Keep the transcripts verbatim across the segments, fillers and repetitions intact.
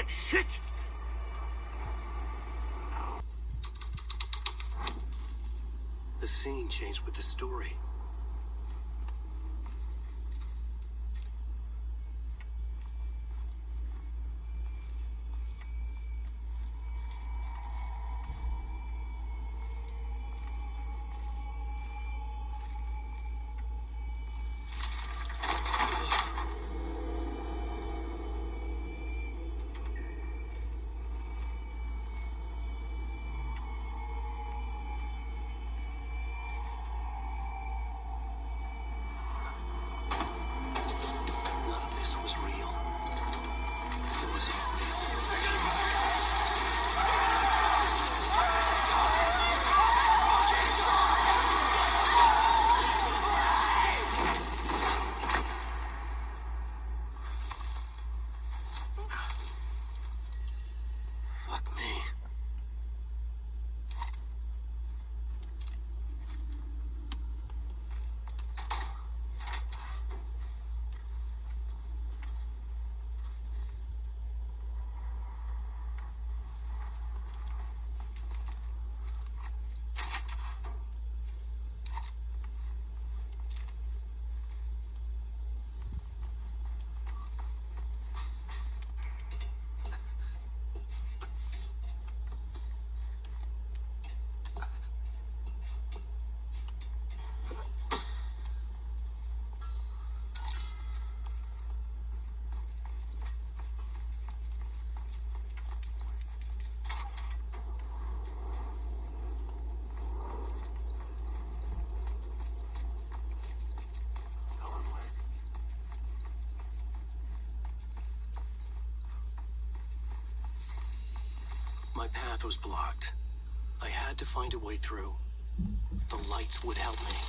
shit, shit! The scene changed with the story. My path was blocked. I had to find a way through. The lights would help me.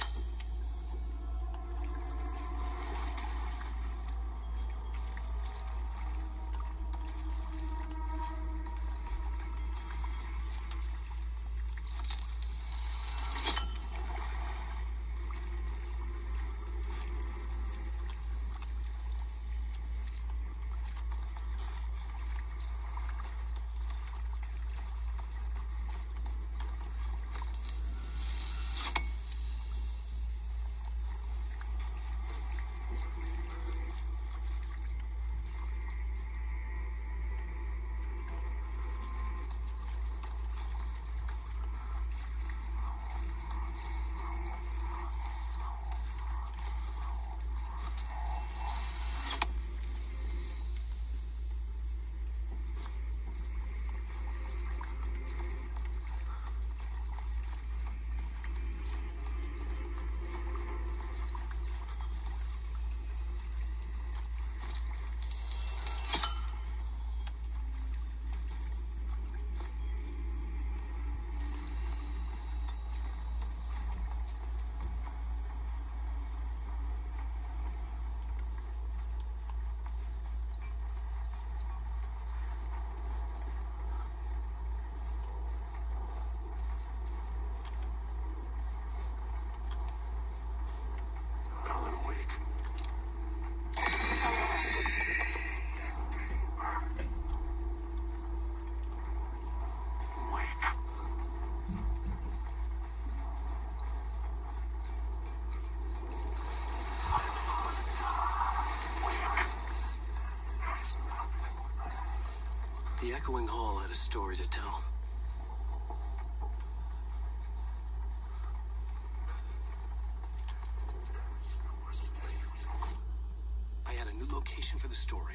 The echoing hall had a story to tell. I had a new location for the story.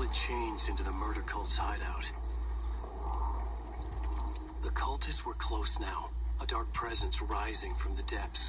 had changed into the murder cult's hideout. The cultists were close now, a dark presence rising from the depths.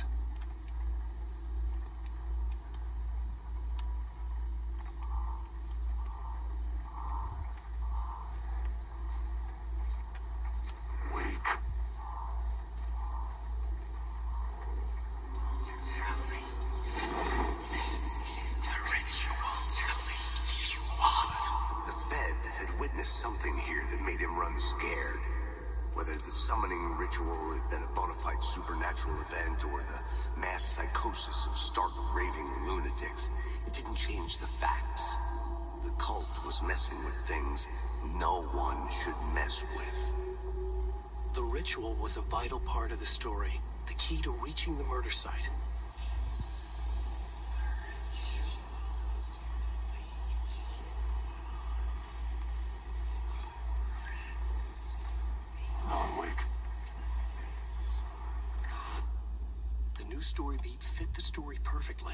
Something here that made him run scared. Whether the summoning ritual had been a bona fide supernatural event or the mass psychosis of stark raving lunatics, it didn't change the facts. The cult was messing with things no one should mess with. The ritual was a vital part of the story, the key to reaching the murder site. New story beat fit the story perfectly.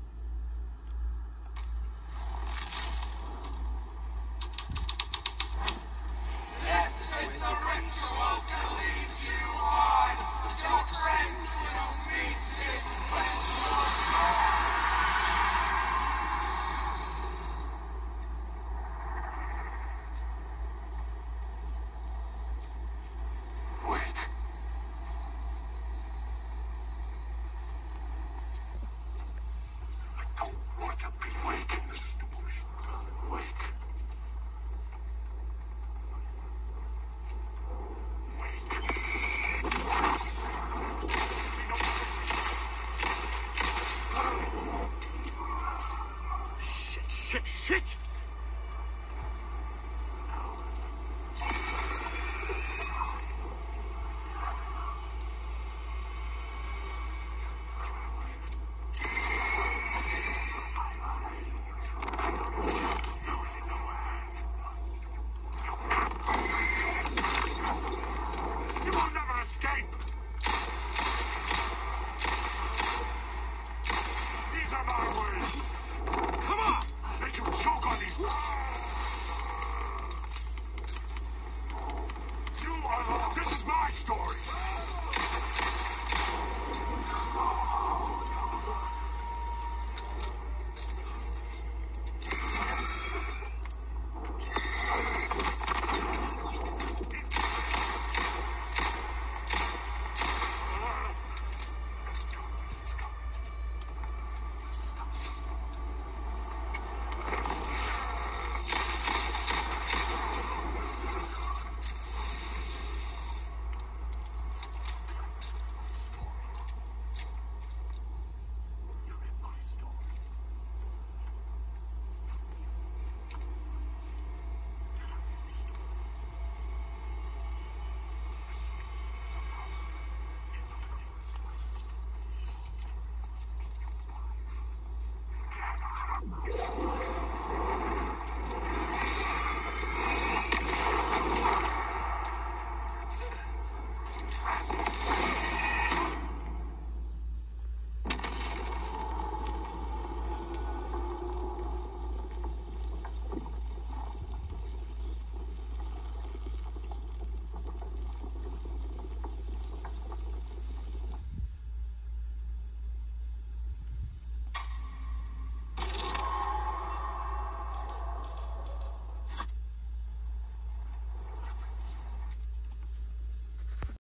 This is the ritual to lead you on. Your friends will meet it when shit, shit!